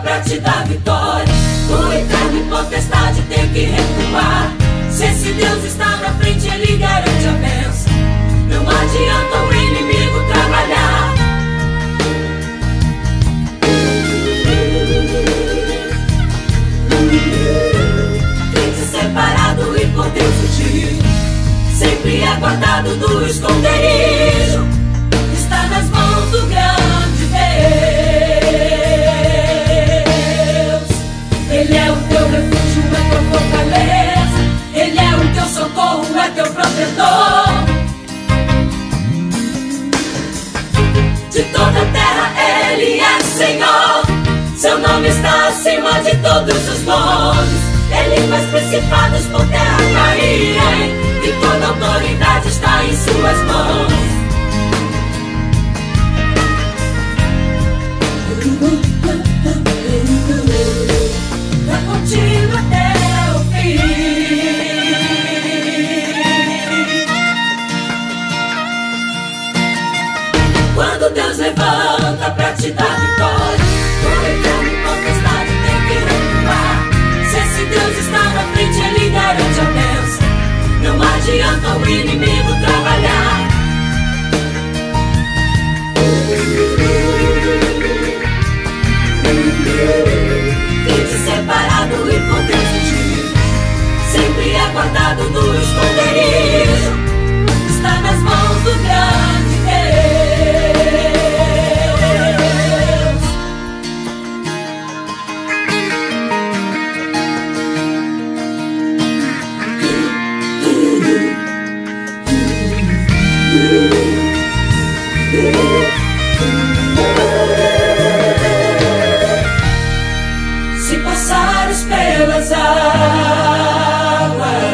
pra te dar vitória. O inferno e potestade tem que recuar. Se esse Deus está na frente, Ele garante a bênção. Não adianta o inimigo trabalhar. Crente separado e por Deus ungido, sempre é guardado do esconderijo. Está nas mãos do grande Deus. Ele é o teu refúgio, é tua fortaleza. Ele é o teu socorro, é teu protetor. De toda a terra Ele é Senhor. Seu nome está acima de todos os nomes. Ele faz principados por terra caírem, e toda autoridade está em suas mãos. Tá contigo até o fim. Quando Deus levanta pra te dar vitória, o inferno e potestade tem que recuar. Se esse Deus está na frente, Ele garante a bênção. Não adianta o inimigo trabalhar. Crente separado e por Deus ungido, sempre é guardado do esconderijo. Está nas mãos do grande Se passares pelas águas,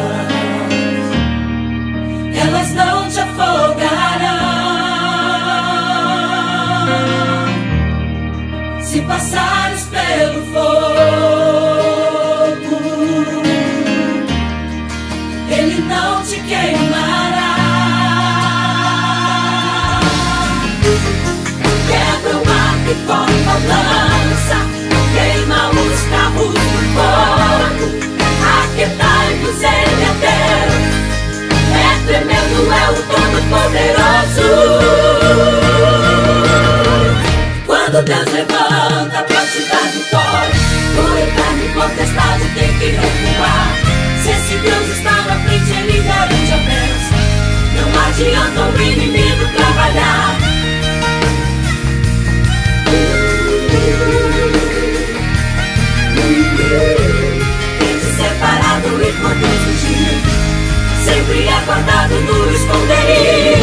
elas não te afogarão. Se passares pelo fogo, Ele não te queimará. Quebra o arco e corta a lança, queima os carros do fogo. Aquietai-vos, Ele é Deus, é tremendo, é o Todo-Poderoso. Quando Deus levanta pra te dar vitória, o inferno e potestade tem que recuar. Se esse Deus está na frente, Ele garante a bênção. Não adianta o inimigo trabalhar. Crente separado e por Deus ungido, sempre é guardado no esconderijo.